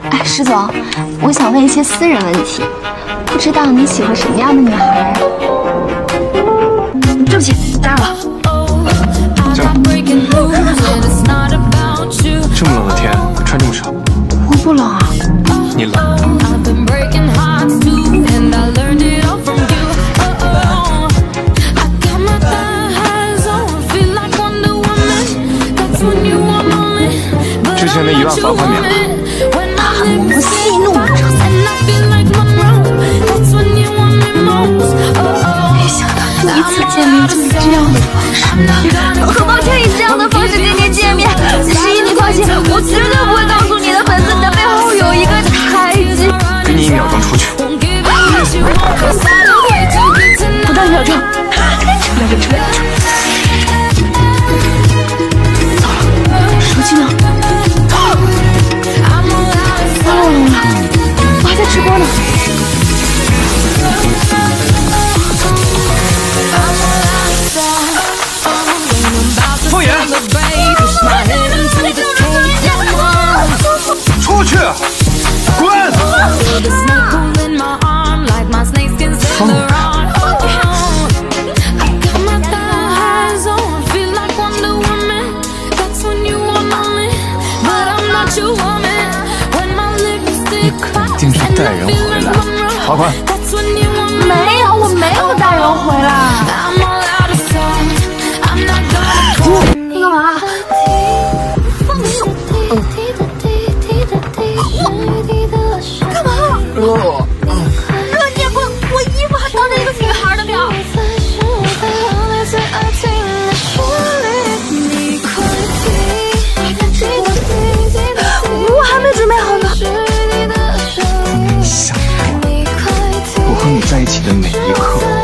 哎，石总，我想问一些私人问题，不知道你喜欢什么样的女孩？对不起，打扰了。 行了。这么冷的天，穿这么少。 我不冷啊。 你冷。 之前的1万罚款免了。 大魔戏怒症。没想到第一次见面就以这样的方式。很抱歉以这样的方式跟您见面。十一，你放心，我绝对不会告诉你的粉丝，你的背后有一个台阶。 给你1秒钟出去。 不到1秒钟。那就撤。 手机呢？我还在直播呢。 凤眼，出去，滚！疯了。 你肯定是带人回来，罚款。 没有，我没有带人回来。你干嘛？放手！干嘛？热！你也滚！我衣服还当着一个女孩的面。我还没准备好呢。 你想过，我和你在一起的每一刻。